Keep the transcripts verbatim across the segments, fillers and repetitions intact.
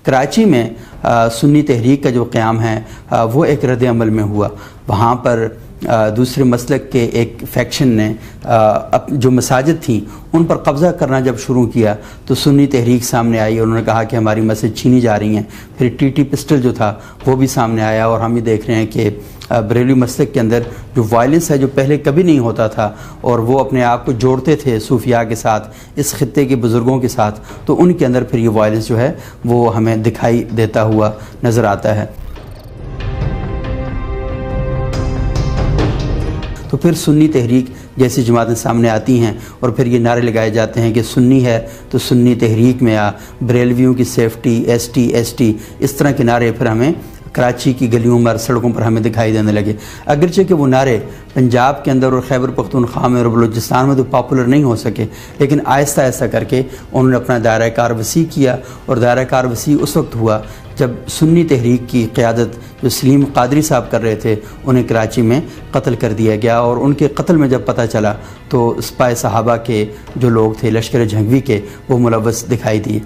کراچی میں سنی تحریک کا جو قیام ہے وہ ایک رد عمل میں ہوا. وہاں پر دوسرے مسلک کے ایک فیکشن نے جو مساجد تھیں ان پر قبضہ کرنا جب شروع کیا تو سنی تحریک سامنے آئی اور انہوں نے کہا کہ ہماری مسجد چھینی جا رہی ہیں. پھر ٹی ٹی پسٹل جو تھا وہ بھی سامنے آیا اور ہم یہ دیکھ رہے ہیں کہ بریلوی مسلک کے اندر جو وائلنس ہے جو پہلے کبھی نہیں ہوتا تھا اور وہ اپنے آپ کو جوڑتے تھے صوفیاء کے ساتھ، اس خطے کے بزرگوں کے ساتھ، تو ان کے اندر پھر یہ وائلنس جو ہے وہ ہمیں دکھائی دیتا ہوا نظر آتا ہے. تو پھر سنی تحریک جیسی جماعتیں سامنے آتی ہیں اور پھر یہ نعرے لگائے جاتے ہیں کہ سنی ہے تو سنی تحریک میں آ، بریلویوں کی safety, S T S T, اس طرح کے نعرے پھر ہمیں کراچی کی گلیوں میں اور سڑکوں پر ہمیں دکھائی دینے لگے. اگرچہ کہ وہ نعرے پنجاب کے اندر اور خیبر پختونخوا میں اور بلوچستان میں تو پاپولر نہیں ہو سکے، لیکن آہستہ آہستہ کر کے انہوں نے اپنا دائرہ کار وسیع کیا. اور دائرہ کار وسیع اس وقت ہوا جب سنی تحریک کی قیادت جو سلیم قادری صاحب کر رہے تھے انہیں کراچی میں قتل کر دیا گیا. اور ان کے قتل میں جب پتہ چلا تو سپاہ صحابہ کے جو لوگ تھے لشکر جھنگوی کے وہ ملوث دکھائی دیے.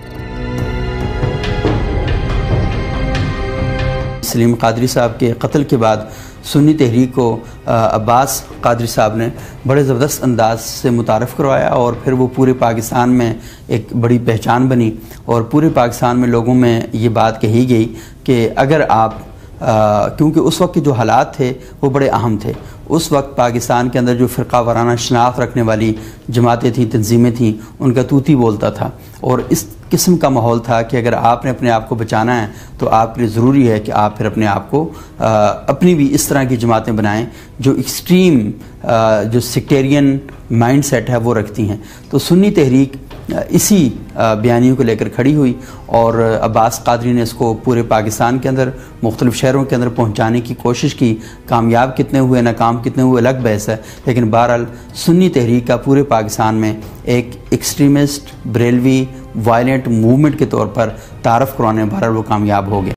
سلیم قادری صاحب کے قتل کے بعد سنی تحریک کو عباس قادری صاحب نے بڑے زبردست انداز سے متعارف کروایا اور پھر وہ پورے پاکستان میں ایک بڑی پہچان بنی. اور پورے پاکستان میں لوگوں میں یہ بات کہی گئی کہ اگر آپ کیونکہ اس وقت کے جو حالات تھے وہ بڑے اہم تھے. اس وقت پاکستان کے اندر جو فرقہ وارانہ شناخت رکھنے والی جماعتیں تھیں، تنظیمیں تھیں، ان کا طوطی بولتا تھا. اور اس قسم کا ماحول تھا کہ اگر آپ نے اپنے آپ کو بچانا ہے تو آپ کے لیے ضروری ہے کہ آپ پھر اپنے آپ کو اپنی بھی اس طرح کی جماعتیں بنائیں جو ایکسٹریم جو سیکٹیرین مائنڈ سیٹ ہے وہ رکھتی ہیں. تو سنی تحریک اسی بیانیوں کو لے کر کھڑی ہوئی اور عباس قادری نے اس کو پورے پاکستان کے اندر مختلف شہروں کے اندر پہنچانے کی کوشش کی. کامیاب کتنے ہوئے، ناکام کتنے ہوئے الگ بحث ہے، لیکن بہرحال سنی تحریک کا پورے پاکستان میں ایک ایکسٹریمسٹ بریلوی وائلنٹ موومنٹ کے طور پر تعارف کروانے میں بہرحال وہ کامیاب ہو گئے.